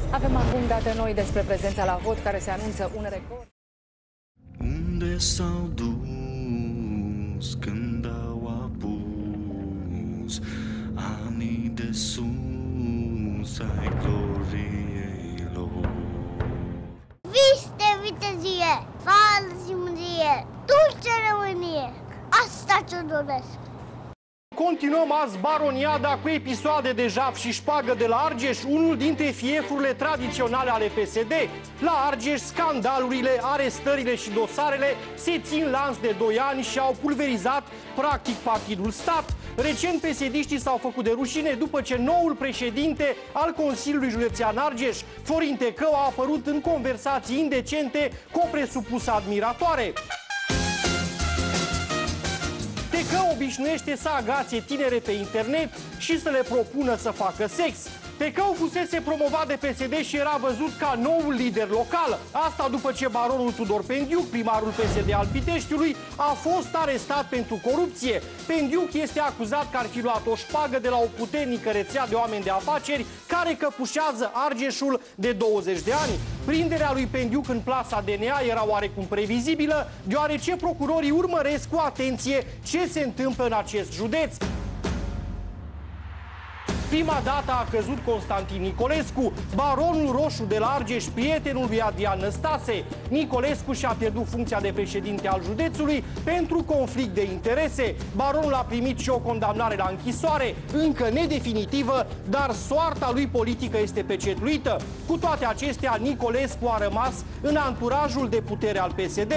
Avem acum date noi despre prezența la vot, care se anunță un record. Unde s-au dus când au apus anii de sus ai gloriei lor? Viste vitezie, falsimrie, dulce rămânie, asta ce doresc. Continuăm azi baroniada cu episoade de jaf și șpagă de la Argeș, unul dintre fiefurile tradiționale ale PSD. La Argeș, scandalurile, arestările și dosarele se țin lanț de 2 ani și au pulverizat practic partidul stat. Recent, PSD-știi s-au făcut de rușine după ce noul președinte al Consiliului Județean Argeș, Florin Tecău, a apărut în conversații indecente cu o presupusă admiratoare. Tecău obișnuiește să agațe tinere pe internet și să le propună să facă sex. Tecău fusese promovat de PSD și era văzut ca noul lider local. Asta după ce baronul Tudor Pendiuc, primarul PSD al Piteștiului, a fost arestat pentru corupție. Pendiuc este acuzat că ar fi luat o șpagă de la o puternică rețea de oameni de afaceri care căpușează Argeșul de 20 de ani. Prinderea lui Pendiuc în plasa DNA era oarecum previzibilă, deoarece procurorii urmăresc cu atenție ce se întâmplă în acest județ. Prima dată a căzut Constantin Nicolescu, baronul roșu de la Argeș, prietenul lui Adrian Năstase. Nicolescu și-a pierdut funcția de președinte al județului pentru conflict de interese. Baronul a primit și o condamnare la închisoare, încă nedefinitivă, dar soarta lui politică este pecetluită. Cu toate acestea, Nicolescu a rămas în anturajul de putere al PSD.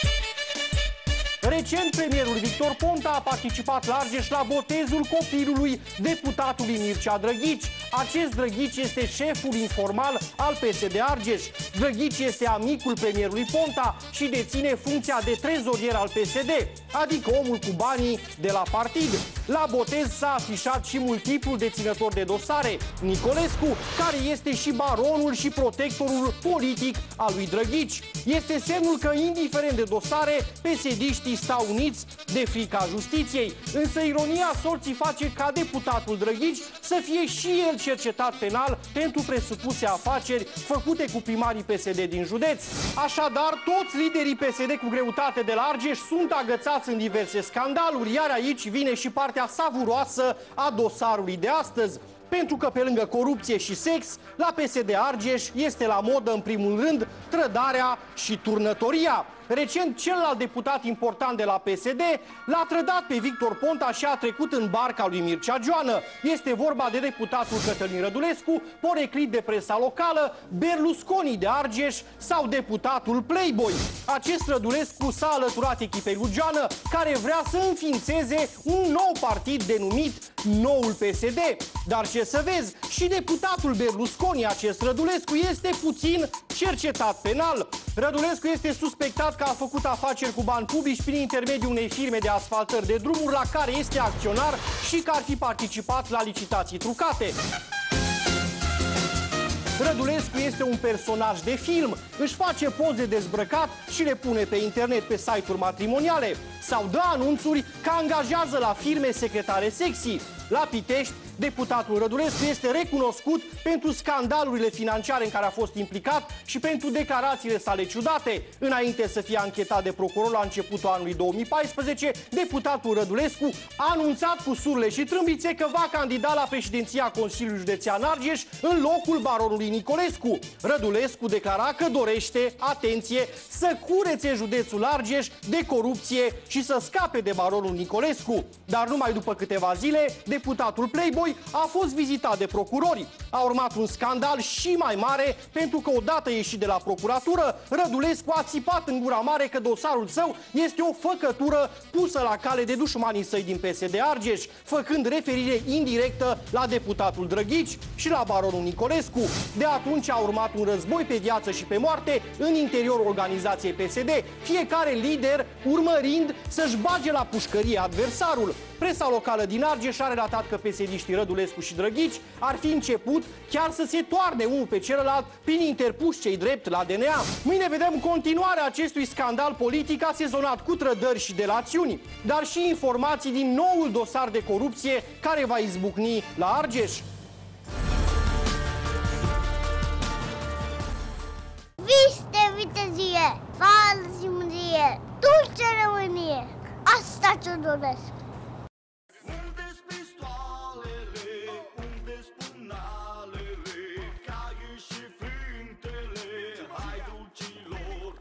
Recent, premierul Victor Ponta a participat la Argeș la botezul copilului deputatului Mircea Drăghici. Acest Drăghici este șeful informal al PSD Argeș. Drăghici este amicul premierului Ponta și deține funcția de trezorier al PSD, adică omul cu banii de la partid. La botez s-a afișat și multiplul deținător de dosare, Nicolescu, care este și baronul și protectorul politic al lui Drăghici. Este semnul că, indiferent de dosare, PSD-știi stau uniți de frica justiției. Însă ironia sorții face ca deputatul Drăghici să fie și el cercetat penal pentru presupuse afaceri făcute cu primarii PSD din județ. Așadar, toți liderii PSD cu greutate de la Argeș sunt agățați în diverse scandaluri, iar aici vine și partea savuroasă a dosarului de astăzi. Pentru că pe lângă corupție și sex, la PSD Argeș este la modă în primul rând trădarea și turnătoria. Recent, celălalt deputat important de la PSD l-a trădat pe Victor Ponta și a trecut în barca lui Mircea Joană. Este vorba de deputatul Cătălin Rădulescu, poreclit de presa locală, Berlusconi de Argeș sau deputatul Playboy. Acest Rădulescu s-a alăturat echipei lui Joană, care vrea să înființeze un nou partid denumit Noul PSD. Dar ce să vezi, și deputatul Berlusconi, acest Rădulescu, este puțin cercetat penal. Rădulescu este suspectat că a făcut afaceri cu bani publici prin intermediul unei firme de asfaltări de drumuri la care este acționar și că ar fi participat la licitații trucate. Rădulescu este un personaj de film, își face poze dezbrăcat și le pune pe internet pe site-uri matrimoniale sau dă anunțuri că angajează la firme secretare sexy. La Pitești, deputatul Rădulescu este recunoscut pentru scandalurile financiare în care a fost implicat și pentru declarațiile sale ciudate. Înainte să fie anchetat de procuror la începutul anului 2014, deputatul Rădulescu a anunțat cu surle și trâmbițe că va candida la președinția Consiliului Județean Argeș în locul baronului Nicolescu. Rădulescu declara că dorește, atenție, să curețe județul Argeș de corupție și să scape de baronul Nicolescu. Dar numai după câteva zile, deputatul Playboy a fost vizitat de procurori. A urmat un scandal și mai mare, pentru că odată ieșit de la procuratură, Rădulescu a țipat în gura mare că dosarul său este o făcătură pusă la cale de dușmanii săi din PSD Argeș, făcând referire indirectă la deputatul Drăghici și la baronul Nicolescu. De atunci a urmat un război pe viață și pe moarte în interiorul organizației PSD, fiecare lider urmărind să-și bage la pușcărie adversarul. Presa locală din Argeș a relatat că PSD-știi Rădulescu și Drăghici ar fi început chiar să se toarne unul pe celălalt prin interpuși cei drept la DNA. Mâine vedem continuarea acestui scandal politic asezonat cu trădări și delațiuni, dar și informații din noul dosar de corupție care va izbucni la Argeș. ce doresc. Unde-s pistoalele, unde-s punalele, caii și frântele haiducilor?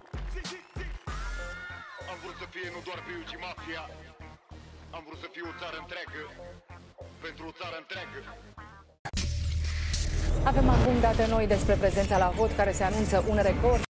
Am vrut să fie nu doar Biu, ci mafia. Am vrut să fie o țară întreagă, pentru o țară întreagă. Avem acum date noi despre prezența la vot, care se anunță un record.